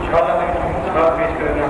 हाल पेश करना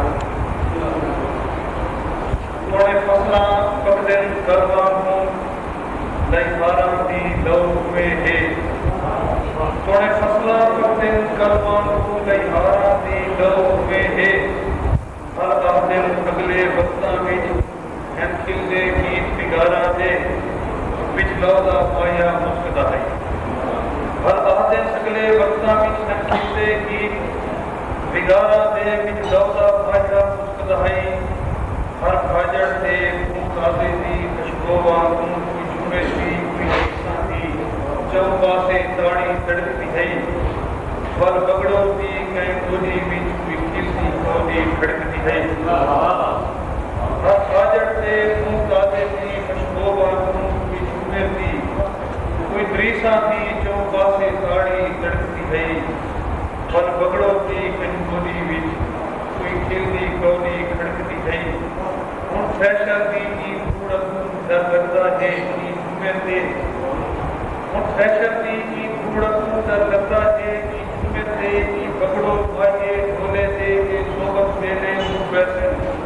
थोड़े फसला कबदन करवाऊं लईहारा दी लौ हुए है थोड़े फसला कबदन करवाऊं लईहारा दी लौ हुए है हर दिन अगले वक्तां विच हैंकिल दे गीत बिगारा दे विच लौदा पाया मुस्कदा है हर दिन अगले वक्तां विच हैंकिल दे गीत बिगारा दे विच लौदा पाया मुस्कदा है हर भाजड़ दे कादे दी खुशबू वांगू कोई झूमे सी कोई साथी चौपासे ताड़ी तड़कती है वर बगड़ों दी कहीं गोदी बीच कोई किसी गोदी खड़कती है हर भाजड़ दे कादे दी खुशबू वांगू कोई झूमे सी कोई त्रीसा दी चौपासे ताड़ी तड़कती है वर बगड़ों दी कहीं गोदी बीच कोई खिलदी गोदी खड़कती है फैशन दी बूढ़ दर लगता है की झूमे दे फैशन दी बूढ़ दर लगता है की झूमे दे की पकड़ो भाइये ढोले दे के सोबत मेले वैसे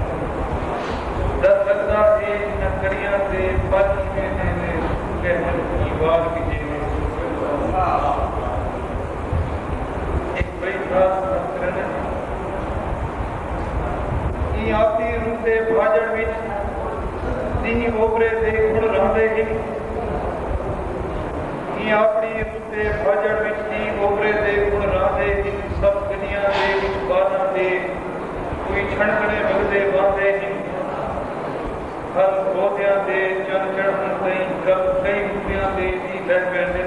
दर लगता है न करिया दे बाजी में ने कहन की बात की जेने एक बड़ी खास करने ई आपदी रूह दे भाजड़ विच नी ओबरे दे गुण रहंदे हिन ई आपदी रूह दे भाजड़ विच नी ओबरे दे गुण रहंदे हिन सब दुनिया दे विच बादां दे कोई छणकणे वगदे वांदे हिन हर पौधियां दे चन चढ़न तई कई मुखियां दे नी लह पैंदे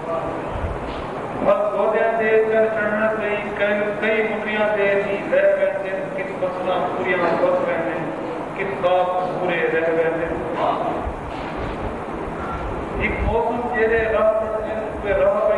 हर पौधियां दे चन चढ़न तई कई मुखियां दे नी लह पैंदे किस फसलां पूरियां बस पैंदे किस खास पूरे रह पैंदे एक मौसम जेरे राह पे राह